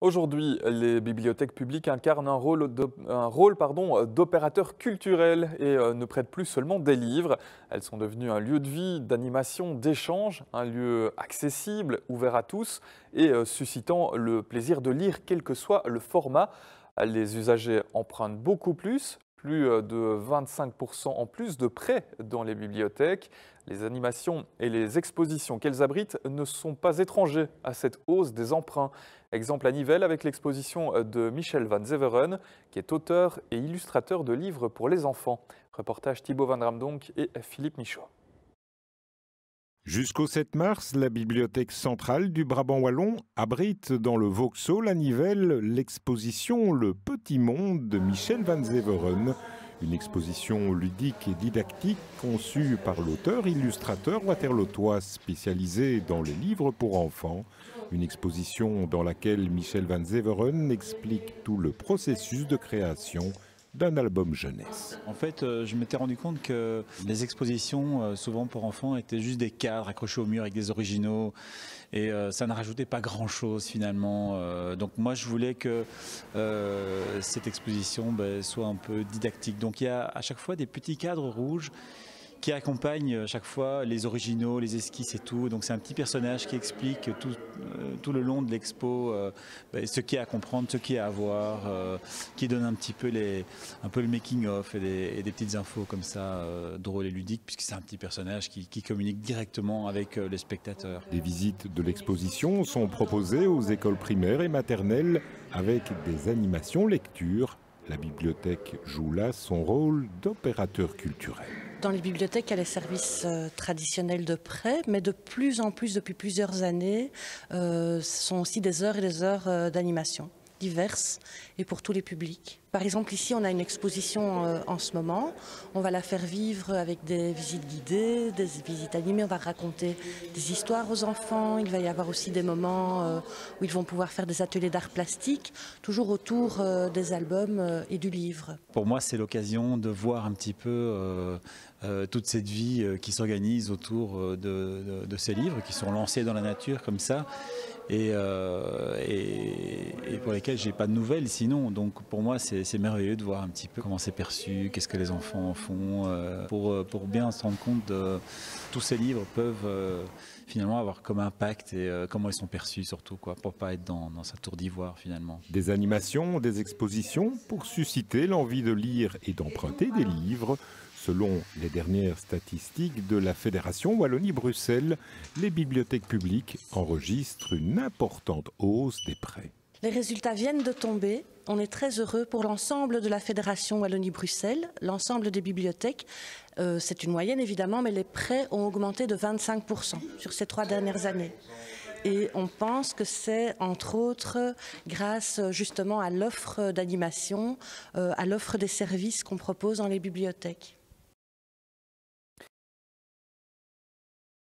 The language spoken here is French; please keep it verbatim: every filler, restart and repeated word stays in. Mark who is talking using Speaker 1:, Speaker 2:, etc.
Speaker 1: Aujourd'hui, les bibliothèques publiques incarnent un rôle de- un rôle, pardon, d'opérateur culturel et euh, ne prêtent plus seulement des livres. Elles sont devenues un lieu de vie, d'animation, d'échange, un lieu accessible, ouvert à tous et euh, suscitant le plaisir de lire quel que soit le format. Les usagers empruntent beaucoup plus, plus euh, de vingt-cinq pour cent en plus de prêts dans les bibliothèques. Les animations et les expositions qu'elles abritent ne sont pas étrangers à cette hausse des emprunts. Exemple à Nivelles avec l'exposition de Michel Van Zeveren, qui est auteur et illustrateur de livres pour les enfants. Reportage Thibaut Van Ramdonk et Philippe Michaud.
Speaker 2: Jusqu'au sept mars, la Bibliothèque centrale du Brabant wallon abrite dans le Vauxhall à Nivelles l'exposition Le Petit Monde de Michel Van Zeveren, une exposition ludique et didactique conçue par l'auteur illustrateur waterlootois spécialisé dans les livres pour enfants. Une exposition dans laquelle Michel Van Zeveren explique tout le processus de création d'un album jeunesse.
Speaker 3: En fait, euh, je m'étais rendu compte que les expositions, euh, souvent pour enfants, étaient juste des cadres accrochés au mur avec des originaux et euh, ça ne rajoutait pas grand-chose finalement. Euh, donc moi, je voulais que euh, cette exposition ben, soit un peu didactique. Donc il y a à chaque fois des petits cadres rouges qui accompagne à chaque fois les originaux, les esquisses et tout. Donc c'est un petit personnage qui explique tout, euh, tout le long de l'expo euh, ben, ce qu'il y a à comprendre, ce qu'il y a à voir, euh, qui donne un petit peu, les, un peu le making-of et des, et des petites infos comme ça, euh, drôles et ludiques, puisque c'est un petit personnage qui, qui communique directement avec euh, les spectateurs.
Speaker 2: Des visites de l'exposition sont proposées aux écoles primaires et maternelles avec des animations lecture. La bibliothèque joue là son rôle d'opérateur culturel.
Speaker 4: Dans les bibliothèques, il y a les services euh, traditionnels de prêt, mais de plus en plus, depuis plusieurs années, euh, ce sont aussi des heures et des heures euh, d'animation diverses et pour tous les publics. Par exemple, ici, on a une exposition euh, en ce moment. On va la faire vivre avec des visites guidées, des visites animées. On va raconter des histoires aux enfants. Il va y avoir aussi des moments euh, où ils vont pouvoir faire des ateliers d'art plastique, toujours autour euh, des albums euh, et du livre.
Speaker 3: Pour moi, c'est l'occasion de voir un petit peu euh, euh, toute cette vie euh, qui s'organise autour euh, de, de, de ces livres, qui sont lancés dans la nature comme ça. Et, euh, et, et pour lesquels j'ai pas de nouvelles sinon. Donc pour moi c'est merveilleux de voir un petit peu comment c'est perçu, qu'est-ce que les enfants en font, euh, pour, pour bien se rendre compte de tous ces livres peuvent euh, finalement avoir comme impact et euh, comment ils sont perçus surtout, quoi, pour pas être dans, dans sa tour d'ivoire finalement.
Speaker 2: Des animations, des expositions pour susciter l'envie de lire et d'emprunter des livres. Selon les dernières statistiques de la Fédération Wallonie-Bruxelles, les bibliothèques publiques enregistrent une importante hausse des prêts.
Speaker 4: Les résultats viennent de tomber. On est très heureux pour l'ensemble de la Fédération Wallonie-Bruxelles, l'ensemble des bibliothèques. Euh, c'est une moyenne évidemment, mais les prêts ont augmenté de vingt-cinq pour cent sur ces trois dernières années. Et on pense que c'est entre autres grâce justement à l'offre d'animation, euh, à l'offre des services qu'on propose dans les bibliothèques.